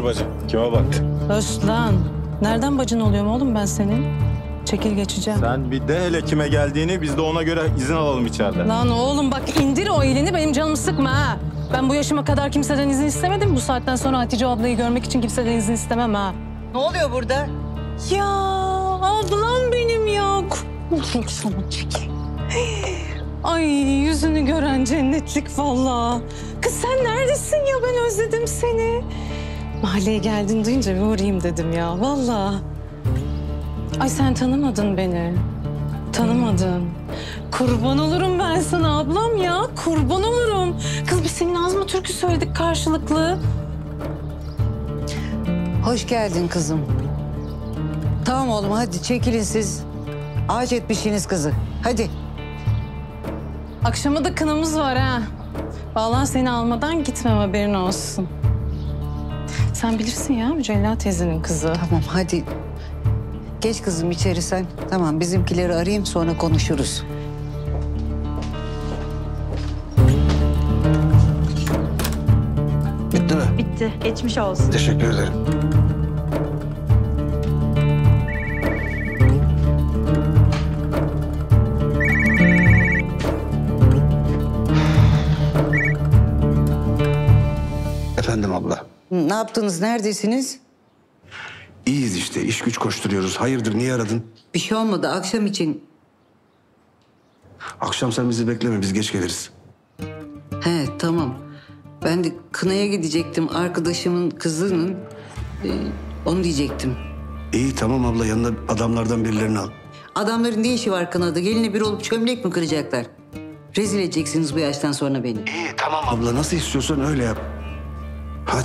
Hayırdır bacı? Kime baktın? Özlan. Nereden bacın oluyorum oğlum ben senin? Çekil geçeceğim. Sen bir de hele kime geldiğini, biz de ona göre izin alalım içeride. Lan oğlum bak indir o elini, benim canımı sıkma ha. Ben bu yaşıma kadar kimseden izin istemedim. Bu saatten sonra Hatice ablayı görmek için kimseden izin istemem ha. Ne oluyor burada? Ya ablam benim ya. Sana çekil. Ay yüzünü gören cennetlik vallahi. Kız sen neredesin ya, ben özledim seni. Mahalleye geldin duyunca bir uğrayayım dedim ya vallahi. Ay sen tanımadın beni. Tanımadın. Kurban olurum ben sana ablam ya. Kurban olurum. Kız biz senin ağzıma türkü söyledik karşılıklı. Hoş geldin kızım. Tamam oğlum hadi çekilin siz. Ağaç etmişsiniz kızı. Hadi. Akşama da kınamız var ha. Vallahi seni almadan gitmem, haberin olsun. Sen bilirsin ya Mücella teyzenin kızı. Tamam hadi. Geç kızım içeri sen. Tamam bizimkileri arayayım sonra konuşuruz. Bitti mi? Bitti. Geçmiş olsun. Teşekkür ederim. Efendim abla. Ne yaptınız? Neredesiniz? İyiyiz işte. İş güç koşturuyoruz. Hayırdır niye aradın? Bir şey olmadı akşam için. Akşam sen bizi bekleme. Biz geç geliriz. He tamam. Ben de kınaya gidecektim. Arkadaşımın kızının. Onu diyecektim. İyi tamam abla. Yanına adamlardan birilerini al. Adamların ne işi var kınada? Geline bir olup çömlek mi kıracaklar? Rezil edeceksiniz bu yaştan sonra beni. İyi tamam abla. Nasıl istiyorsan öyle yap. Hadi.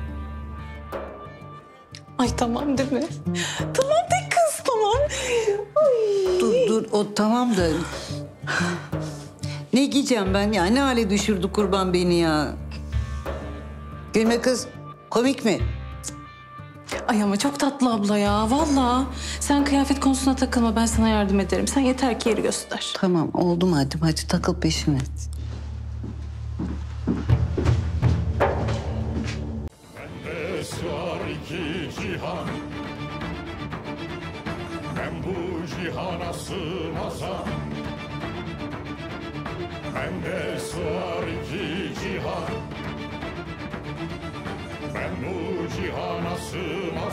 Ay tamam değil mi? Tamam de kız tamam. Ay. Dur o tamam da... Ne giyeceğim ben ya? Ne hale düşürdü kurban beni ya? Gülme kız. Komik mi? Ay ama çok tatlı abla ya vallahi. Sen kıyafet konusuna takılma, ben sana yardım ederim. Sen yeter ki yeri göster. Tamam oldu madem. Hadi takıl peşine. Sığar iki cihan, ben bu cihana sığmazam. Bende sığar iki cihan, ben bu cihana sığmazam.